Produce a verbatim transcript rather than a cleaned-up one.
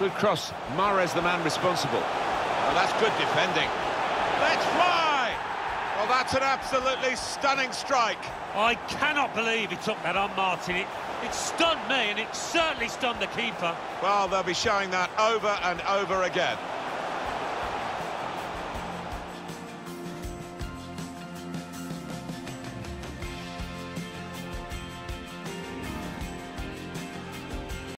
Good cross. Mahrez, the man responsible. Well, that's good defending. Let's fly! Well, that's an absolutely stunning strike. I cannot believe he took that on, Martin. It, it stunned me, and it certainly stunned the keeper. Well, they'll be showing that over and over again.